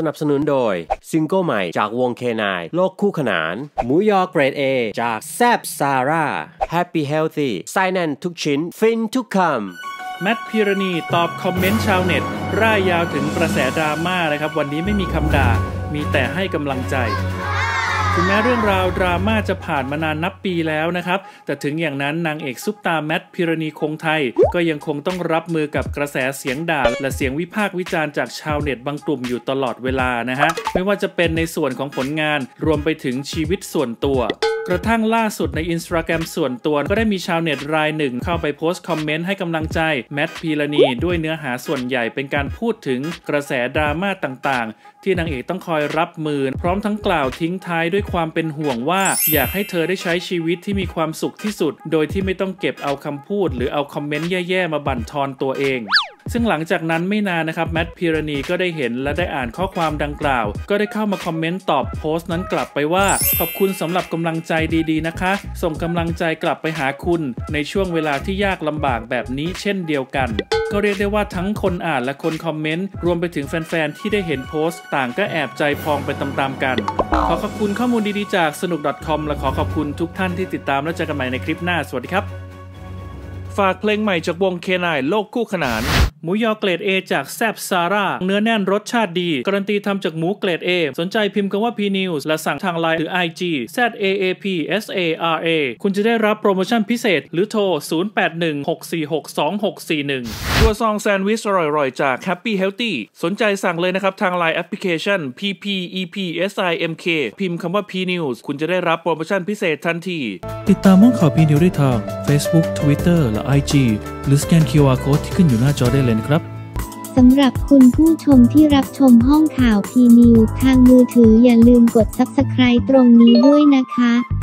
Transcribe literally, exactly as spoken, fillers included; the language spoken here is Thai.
นับสนุนโดยซิงเกิลใหม่จากวง เค ไนน์ โลกคู่ขนานหมูยอเกรด เอ จากแซบซาร่า Happy Healthy ไส้แน่นทุกชิ้นฟินทุกคำแมทพิรณีตอบคอมเมนต์ชาวเน็ตร่ายยาวถึงกระแสดราม่านะครับวันนี้ไม่มีคำด่ามีแต่ให้กำลังใจถึงแม้เรื่องราวดราม่าจะผ่านมานานนับปีแล้วนะครับแต่ถึงอย่างนั้นนางเอกซุปตาแมทพิรณีคงไทยก็ยังคงต้องรับมือกับกระแสเสียงด่าและเสียงวิพากษ์วิจารณ์จากชาวเน็ตบางกลุ่มอยู่ตลอดเวลานะฮะไม่ว่าจะเป็นในส่วนของผลงานรวมไปถึงชีวิตส่วนตัวกระทั่งล่าสุดใน Instagram ส่วนตัวก็ได้มีชาวเน็ตรายหนึ่งเข้าไปโพสต์คอมเมนต์ให้กำลังใจแมทพิรณีด้วยเนื้อหาส่วนใหญ่เป็นการพูดถึงกระแสดราม่าต่างๆที่นางเอกต้องคอยรับมือพร้อมทั้งกล่าวทิ้งท้ายด้วยความเป็นห่วงว่าอยากให้เธอได้ใช้ชีวิตที่มีความสุขที่สุดโดยที่ไม่ต้องเก็บเอาคำพูดหรือเอาคอมเมนต์แย่ๆมาบั่นทอนตัวเองซึ่งหลังจากนั้นไม่นานนะครับแมทพิรณีก็ได้เห็นและได้อ่านข้อความดังกล่าวก็ได้เข้ามาคอมเมนต์ตอบโพสต์นั้นกลับไปว่าขอบคุณสำหรับกำลังใจดีๆนะคะส่งกำลังใจกลับไปหาคุณในช่วงเวลาที่ยากลำบากแบบนี้เช่นเดียวกันก็เรียกได้ว่าทั้งคนอ่านและคนคอมเมนต์รวมไปถึงแฟนๆที่ได้เห็นโพสต์ต่างก็แอบใจพองไปตามๆกันขอขอบคุณข้อมูลดีๆจากสนุก .com และขอขอบคุณทุกท่านที่ติดตามและเจอกันใหม่ในคลิปหน้าสวัสดีครับฝากเพลงใหม่จากวง เค ไนน์ โลกคู่ขนานหมูยอเกรด A จากแซบซาร่าเนื้อแน่นรสชาติดีการันตีทำจากหมูเกรด A สนใจพิมพ์คำว่า พี นิวส์ และสั่งทาง ไลน์ หรือ ไอ จี แซด เอ เอ พี เอส เอ อาร์ เอ คุณจะได้รับโปรโมชั่นพิเศษหรือโทร ศูนย์ แปด หนึ่ง หก สี่ หก สอง หก สี่ หนึ่ง ตัวซองแซนด์วิชอร่อยๆจาก Happy Healthy สนใจสั่งเลยนะครับทาง ไลน์ แอปพลิเคชัน พี พี อี พี เอส ไอ เอ็ม เค พิมพ์คำว่า พี นิวส์ คุณจะได้รับโปรโมชั่นพิเศษทันทีติดตามห้องข่าว พี นิวส์ ได้ทาง Facebook Twitter และ ไอ จี หรือสแกน คิว อาร์ Code ที่ขึ้นอยู่หน้าจอได้เลยนะครับสำหรับคุณผู้ชมที่รับชมห้องข่าว พี นิวส์ ทางมือถืออย่าลืมกด ซับสไครบ์ ตรงนี้ด้วยนะคะ